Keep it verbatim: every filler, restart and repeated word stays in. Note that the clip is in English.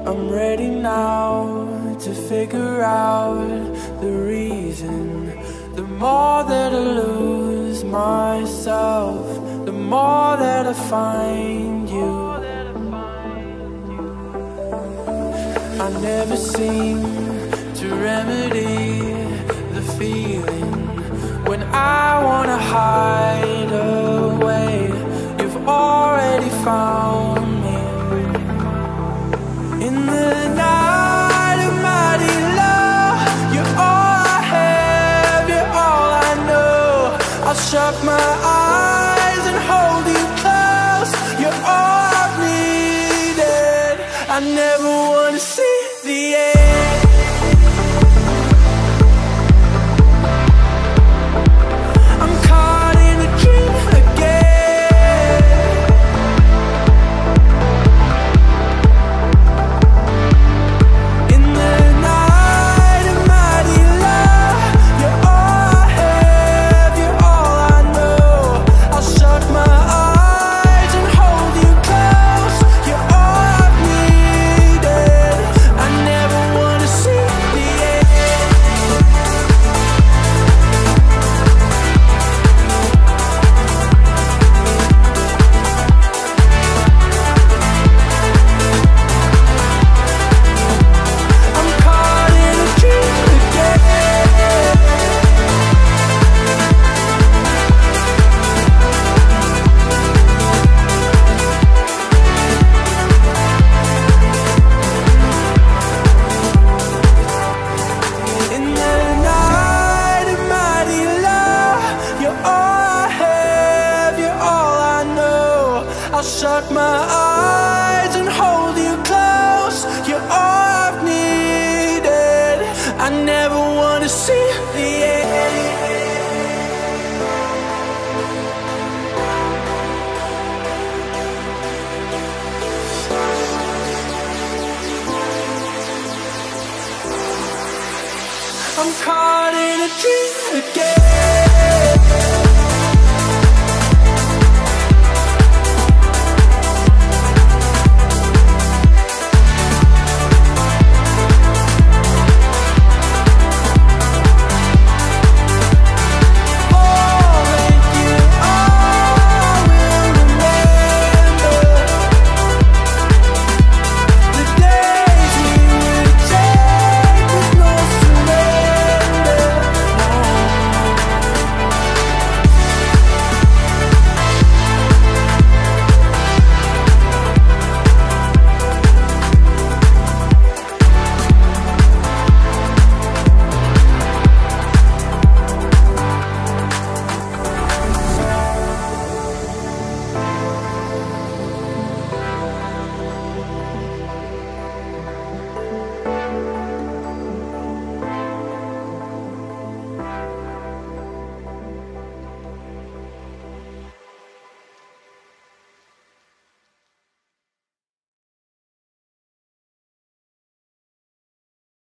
I'm ready now to figure out the reason. The more that I lose myself, the more that I find you. I never seem to remedy the feeling when I wanna hide away. You've already found me. In the night of mighty love, you're all I have, you're all I know. I'll shut my eyes and hold you close. You're all I've needed. I never wanna see the end. I'm caught in a dream again. In the night of mighty love, you're all I have, you're all I know. I'll shut my eyes and hold you close. You're all I've needed. I never wanna see the end. I'm caught in a dream again. In the night of mighty love, you're all I have, you're all I know. I'll shut my eyes and hold you close. You're all I've needed. I never wanna see the end. I'm caught in a dream again.